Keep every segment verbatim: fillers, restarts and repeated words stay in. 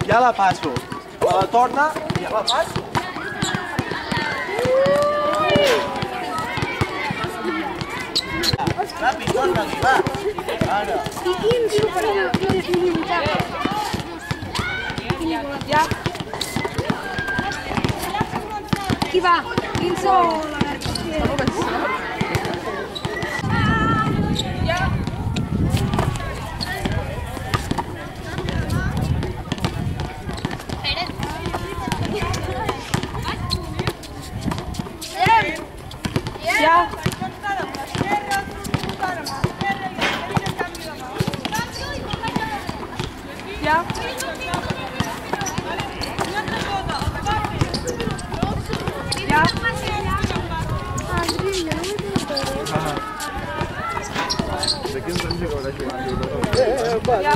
ja la passo. Me la torna i ja la passo. Ràpid, torna-li, va. Ara. Ja. Qui va? Quinze o la Ja. Ja. Ja. Ja.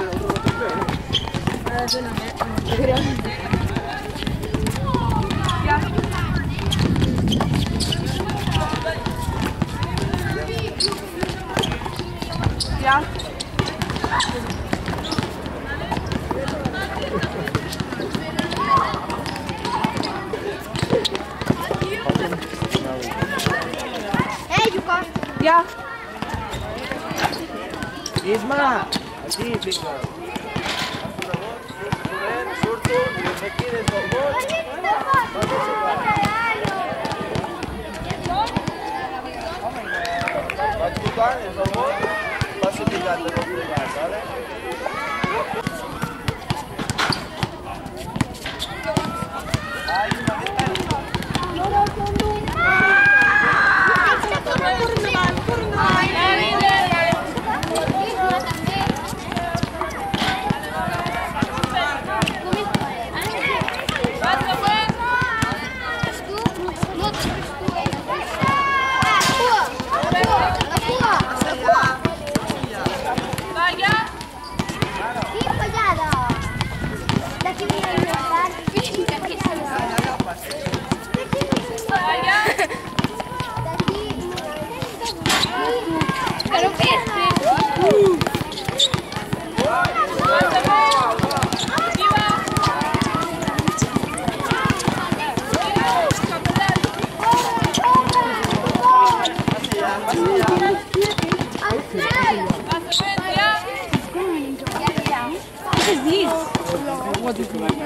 Ja. Hey, Juka. Ja. Isma, aquí, fica. Surto, aquí des del bot. Vaig tocant des del bot, passo picat de dos plegats, vale? Ai, una vez. What is it?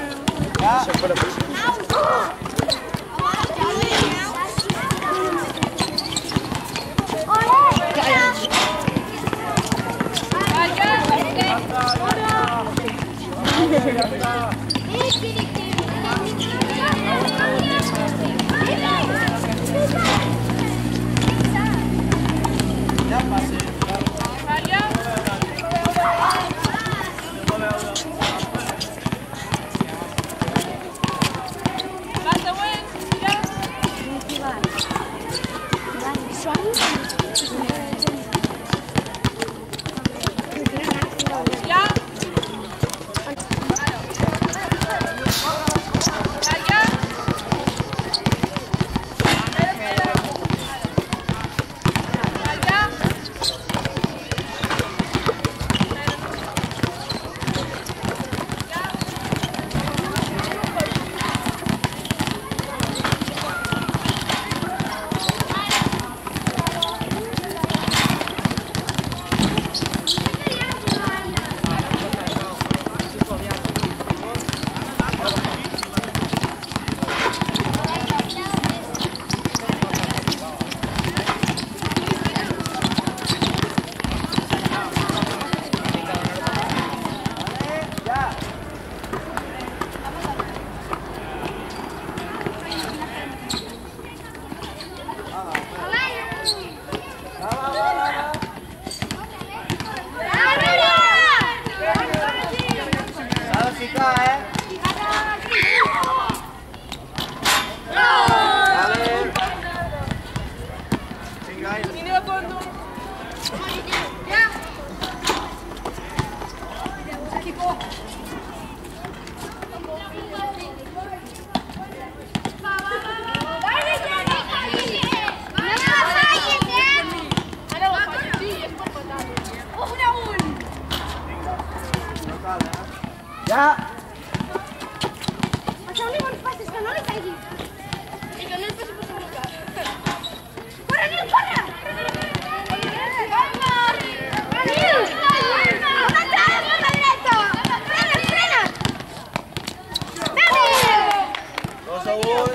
Ja. favor.